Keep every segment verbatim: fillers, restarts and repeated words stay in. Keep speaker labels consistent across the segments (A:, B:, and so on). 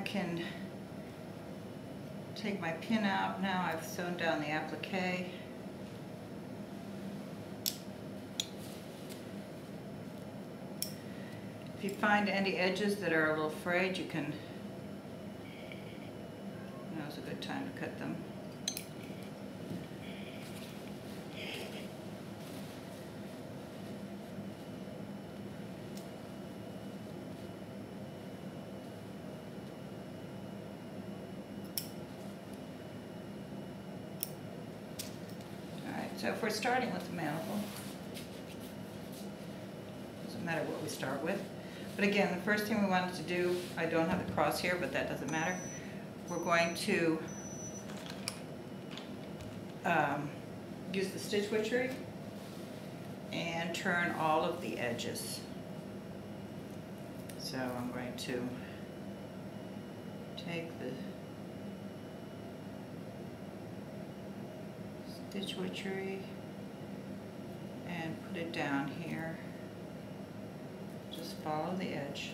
A: can take my pin out now. I've sewn down the applique. If you find any edges that are a little frayed, you can, now's a good time to cut them. So if we're starting with the manifold, doesn't matter what we start with. But again, the first thing we wanted to do, I don't have the cross here, but that doesn't matter. We're going to um, use the stitch witchery and turn all of the edges. So I'm going to take the stitch witchery and put it down here. Just follow the edge.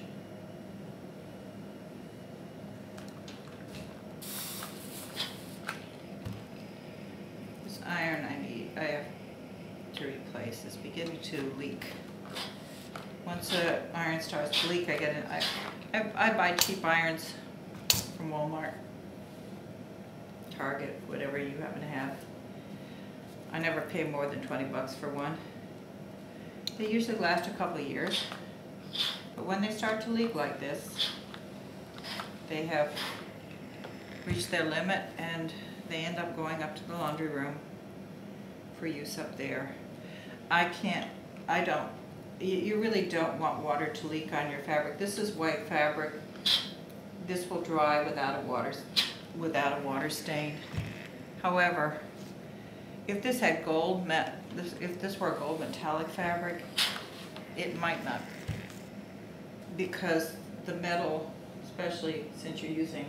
A: This iron I need, I have to replace. It's beginning to leak. Once the iron starts to leak, I get it. I, I, I buy cheap irons from Walmart, Target, whatever you happen to have. I never pay more than twenty bucks for one. They usually last a couple of years, but when they start to leak like this, they have reached their limit and they end up going up to the laundry room for use up there. I can't, I don't, you, you really don't want water to leak on your fabric. This is white fabric. This will dry without a water, without a water stain. However, if this had gold, met, this, if this were a gold metallic fabric, it might not, because the metal, especially since you're using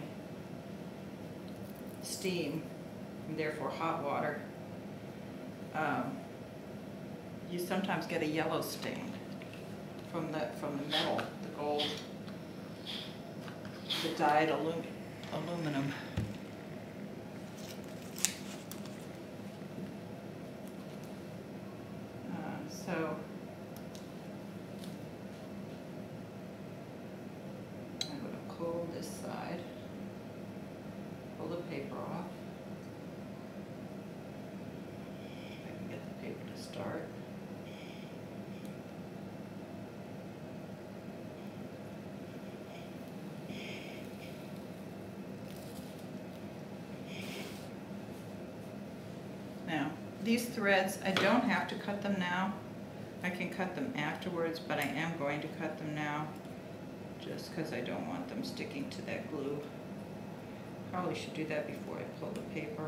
A: steam, and therefore hot water, um, you sometimes get a yellow stain from the from the metal, the gold, the dyed alum, aluminum. So I'm going to pull this side, pull the paper off. I can get the paper to start. Now, these threads, I don't have to cut them now. I can cut them afterwards, but I am going to cut them now just because I don't want them sticking to that glue. Probably should do that before I pull the paper.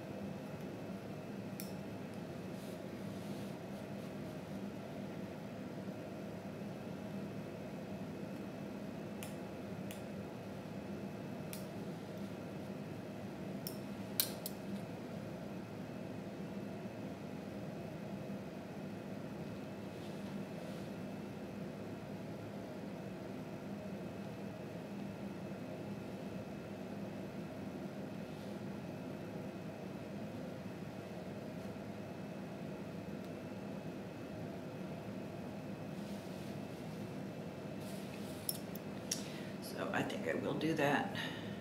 A: So I think I will do that.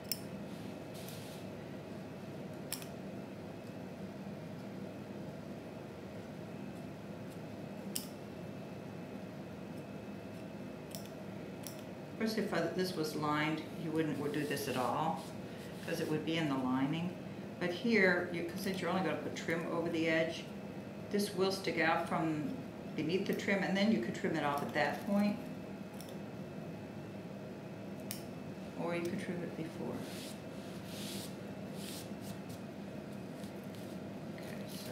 A: Of course, if I, this was lined, you wouldn't would do this at all because it would be in the lining. But here, you, since you're only going to put trim over the edge, this will stick out from beneath the trim, and then you could trim it off at that point. Or you could trim it before. Okay, so.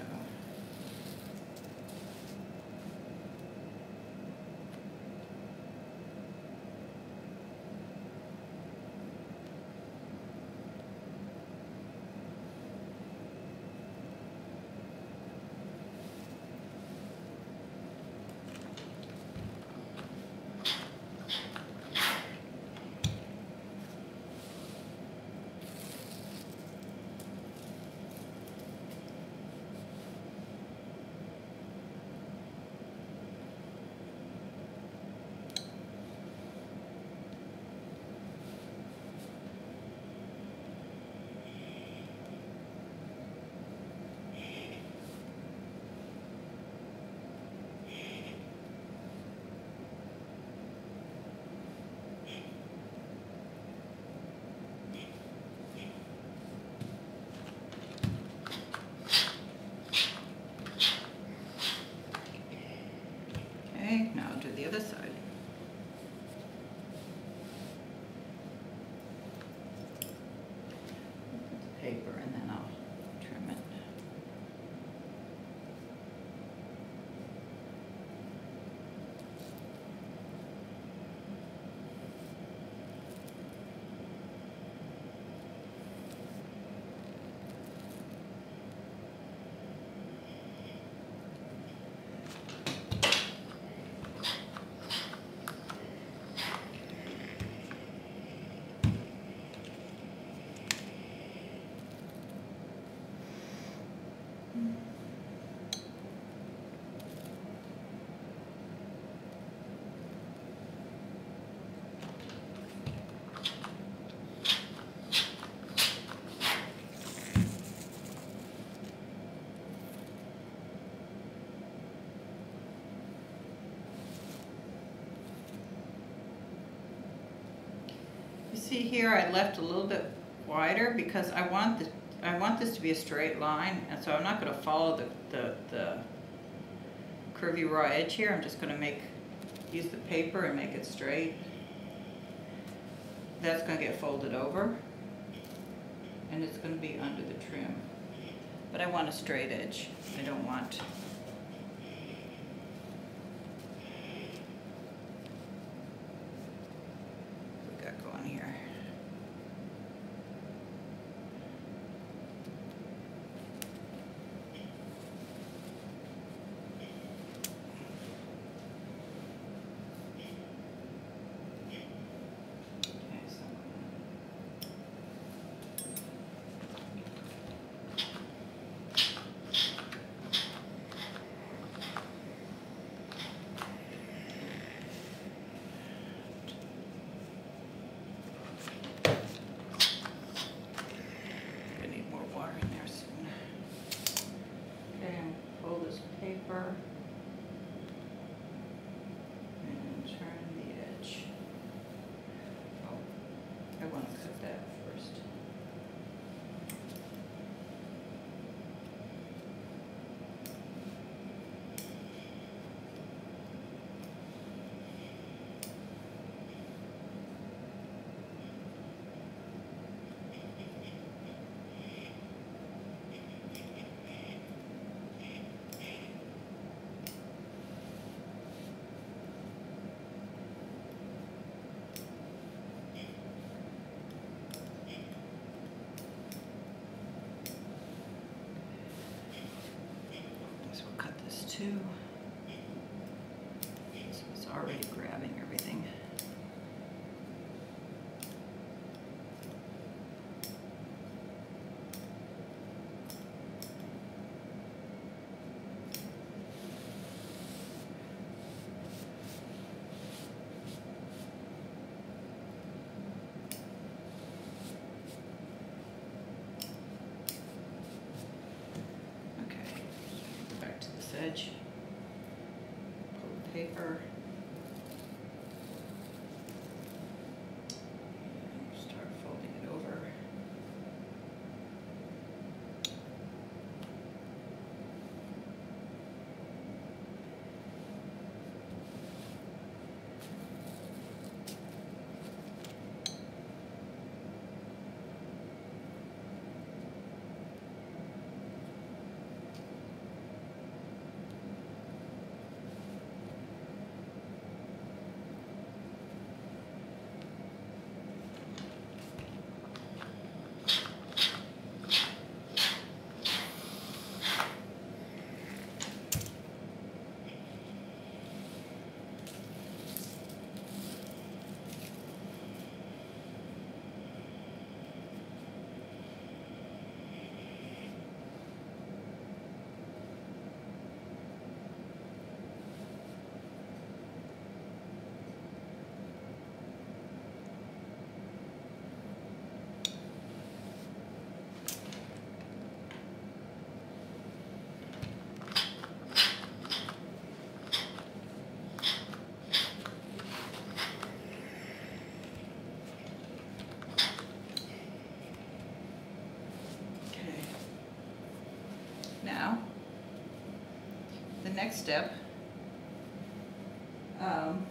A: paper and then I'll trim it. See here, I left a little bit wider because I want the I want this to be a straight line, and so I'm not going to follow the, the, the curvy raw edge here. I'm just going to make use the paper and make it straight. That's going to get folded over, and it's going to be under the trim. But I want a straight edge. I don't want what we got going here. And turn the edge. Oh, I want to cut that first. Too. So it's already grabbing everything. Edge, pull the paper, and start folding it over. Now, the next step, um,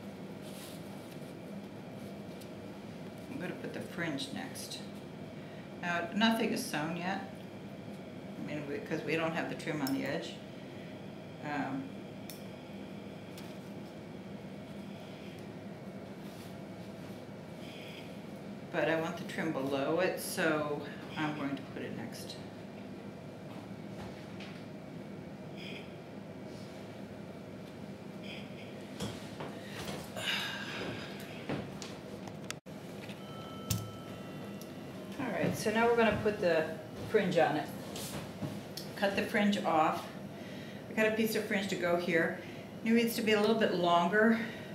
A: I'm going to put the fringe next. Now, nothing is sewn yet. I mean, because we don't have the trim on the edge. Um, but I want the trim below it, so I'm going to put it next. Alright, so now we're going to put the fringe on it. Cut the fringe off. I got a piece of fringe to go here. It needs to be a little bit longer.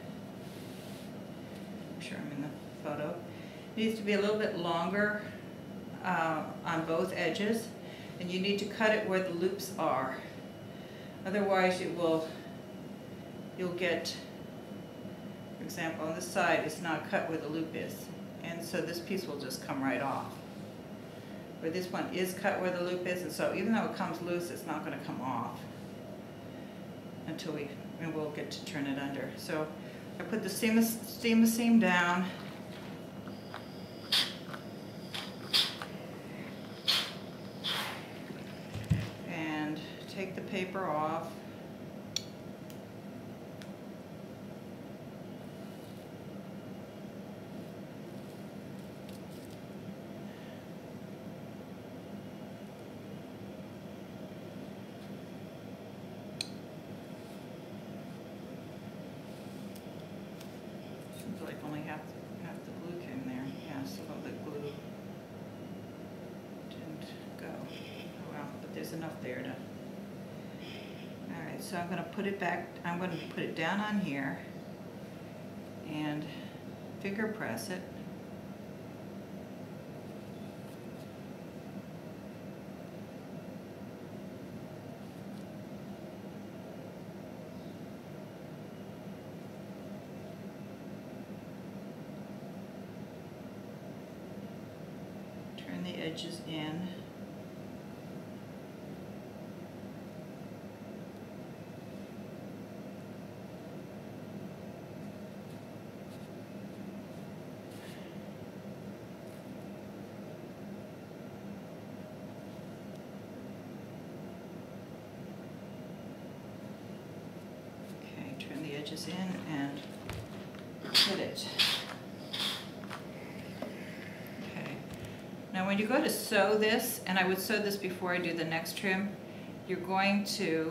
A: I'm sure I'm in the photo. It needs to be a little bit longer uh, on both edges, and you need to cut it where the loops are. Otherwise, you will you'll get, for example, on this side, it's not cut where the loop is, and so this piece will just come right off. Where this one is cut where the loop is, and so even though it comes loose, it's not going to come off until we, and we'll get to turn it under. So I put the seam, seam the seam down. And take the paper off. Seems like only half, half the glue came there. Yeah, some of the glue didn't go. Oh well, but there's enough there to. Alright, so I'm going to put it back, I'm going to put it down on here and finger press it. Turn the edges in. Okay, turn the edges in and put it. Now when you go to sew this, and I would sew this before I do the next trim, you're going to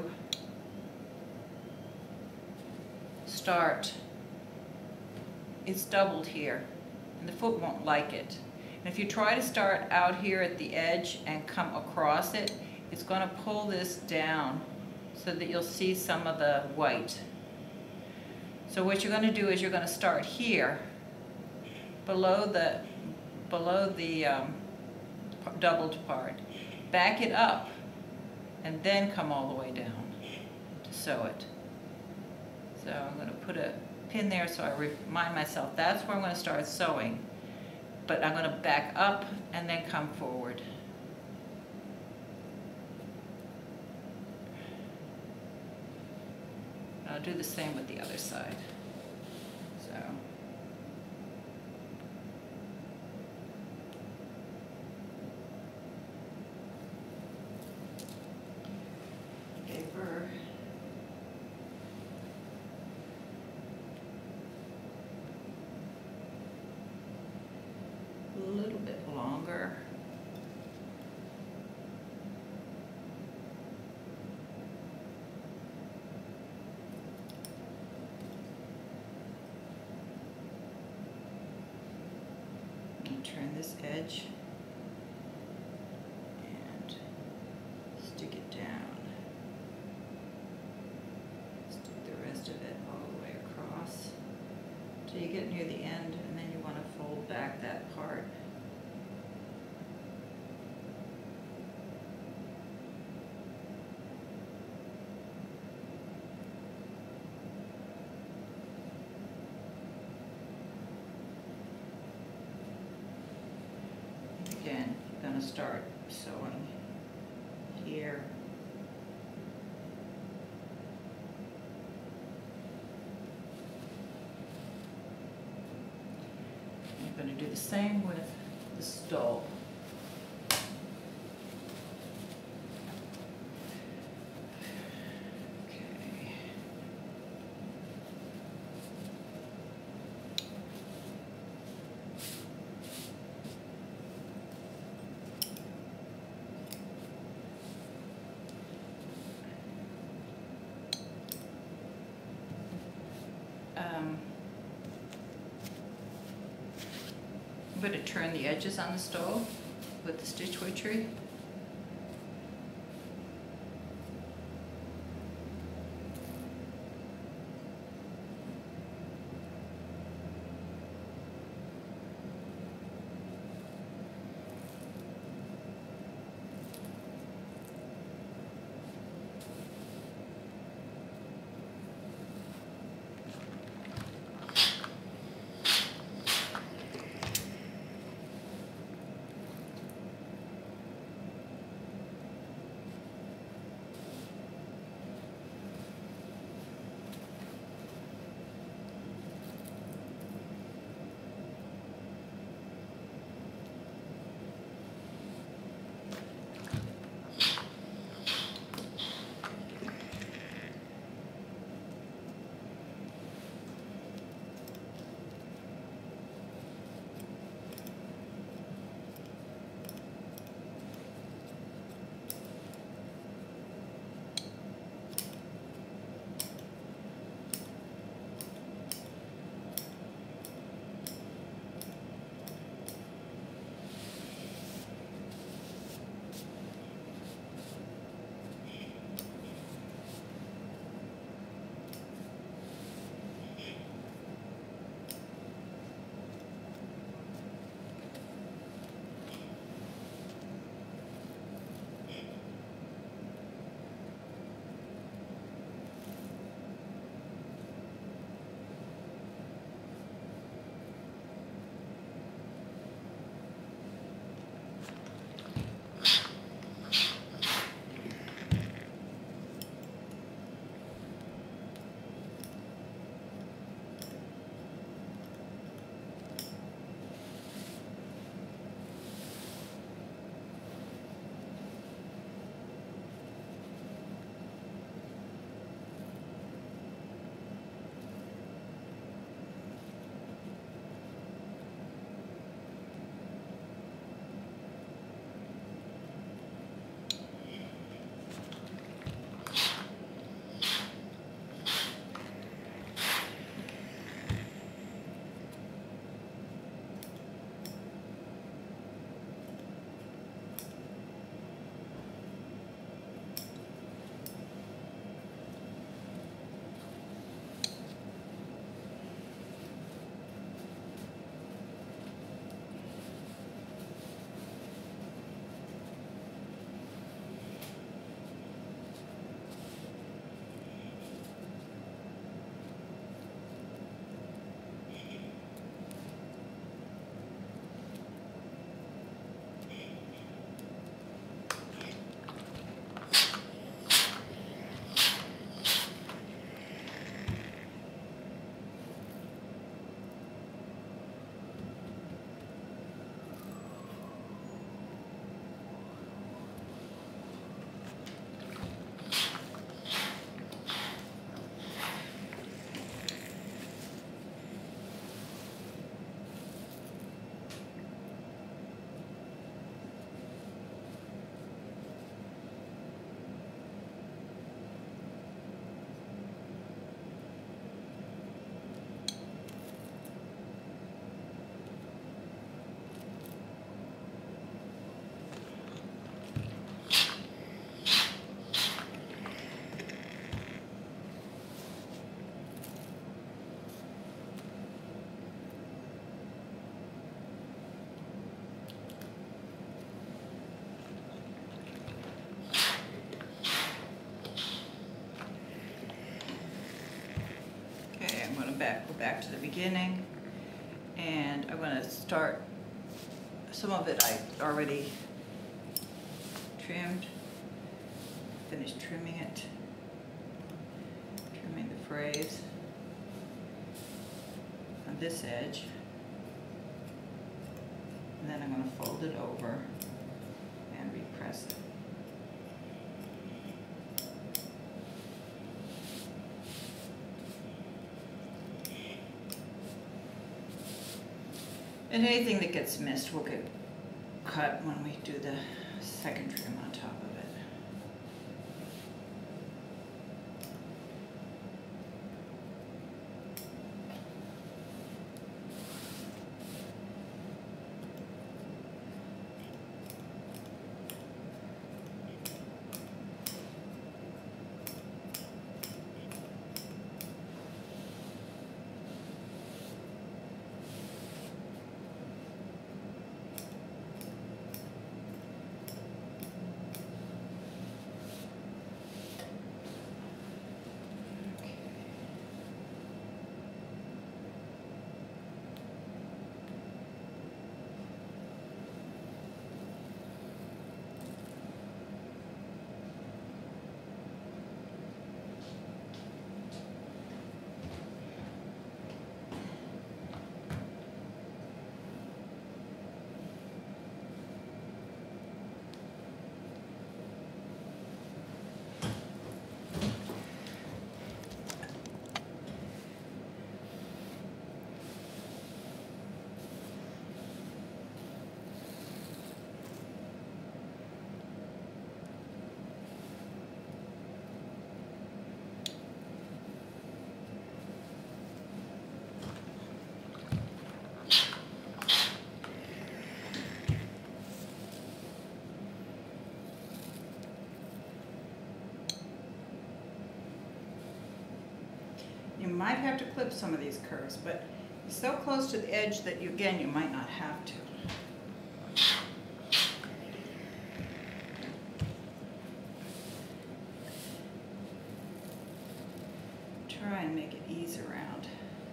A: start, it's doubled here, and the foot won't like it. And if you try to start out here at the edge and come across it, it's going to pull this down so that you'll see some of the white. So what you're going to do is you're going to start here, below the, below the um, doubled part, back it up, and then come all the way down to sew it. So I'm going to put a pin there so I remind myself that's where I'm going to start sewing, but I'm going to back up and then come forward. I'll do the same with the other side. So. Paper. A little bit longer. And turn this edge and stick it down. Of it all the way across till you get near the end, and then you want to fold back that part. Again, you're going to start sewing here. I'm going to do the same with the stole. going to turn the edges on the stove with the stitch witchery. Back, go back to the beginning, and I'm going to start, some of it I already trimmed, finished trimming it, trimming the frays on this edge, and then I'm going to fold it over and repress it. And anything that gets missed will get cut when we do the second trim on top of it. might have to clip some of these curves, but it's so close to the edge that you, again, you might not have to. Try and make it ease around.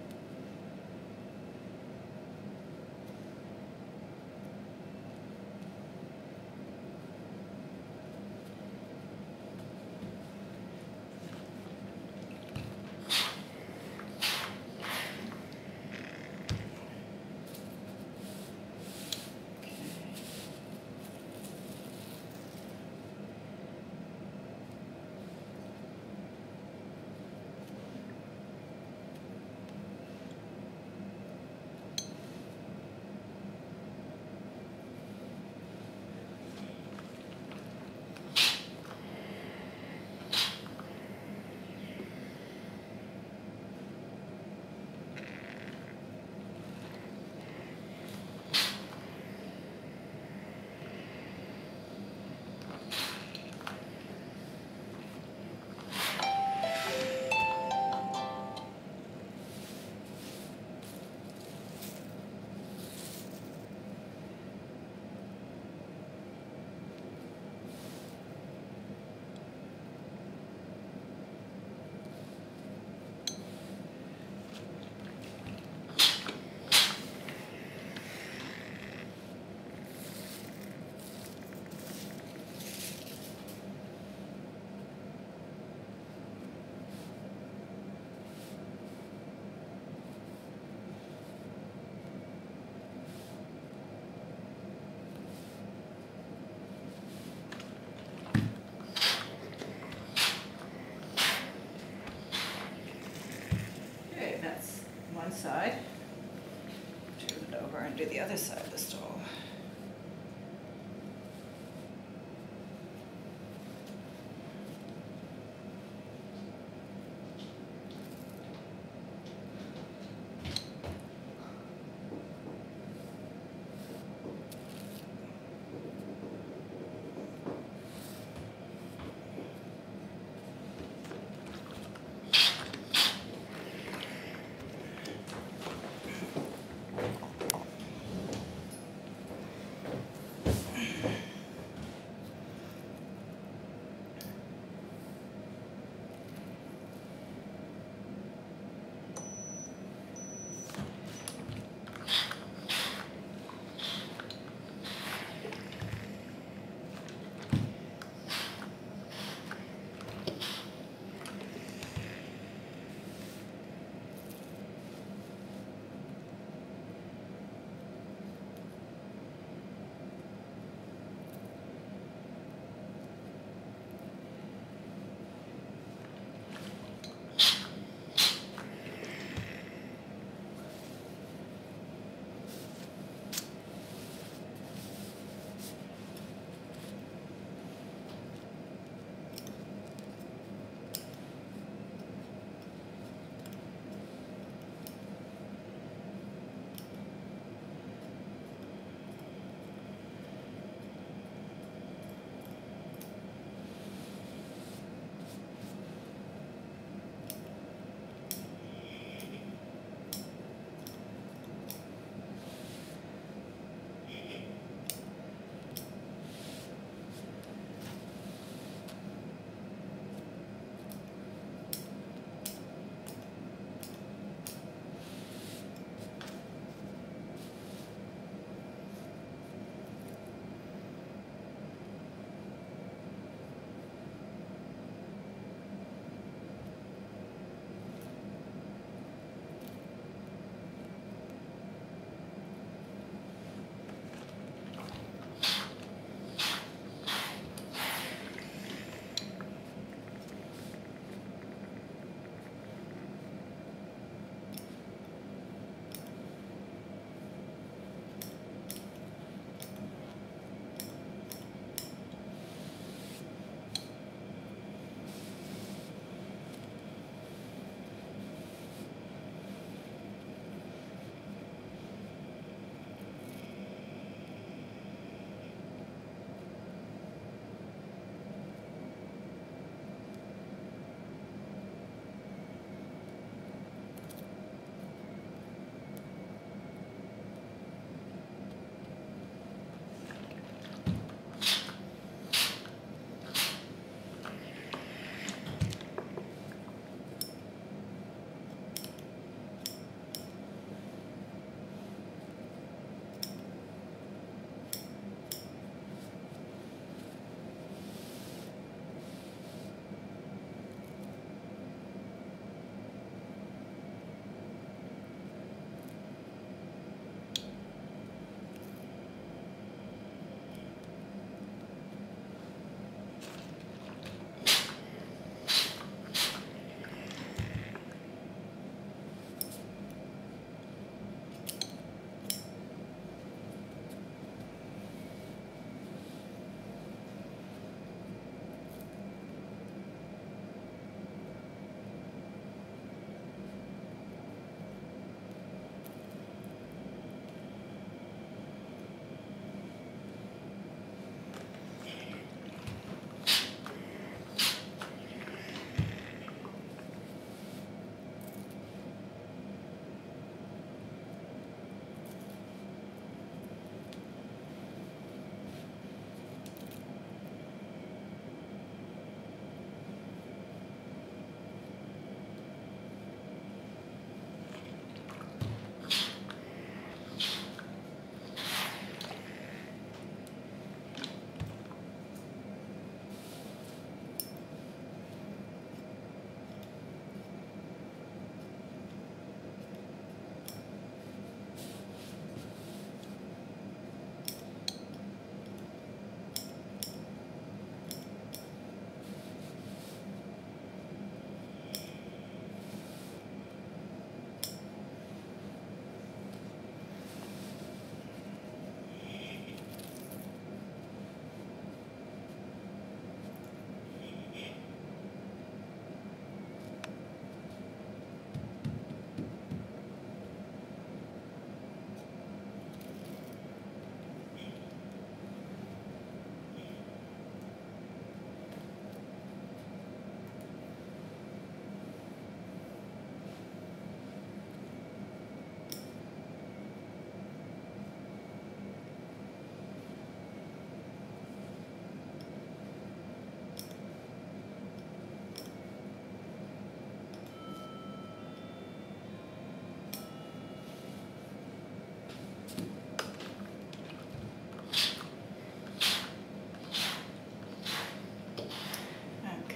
A: Side. Turn it over and do the other side of the stall.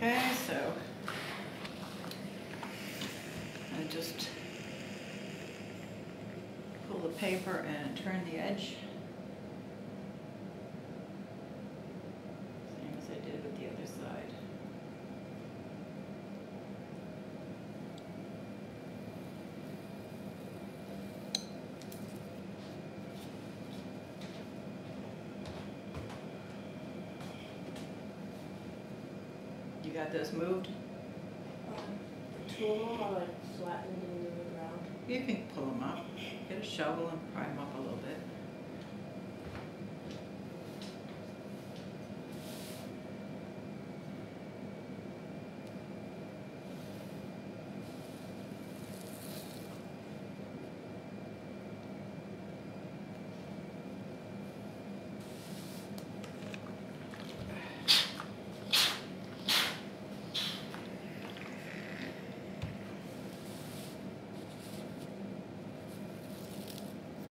A: Okay, so I just pull the paper and turn the edge. Same as I did with the other side. You got those moved?
B: Um, tool or like flatten them into the ground?
A: You can pull them up. Get a shovel and pry them up a little bit.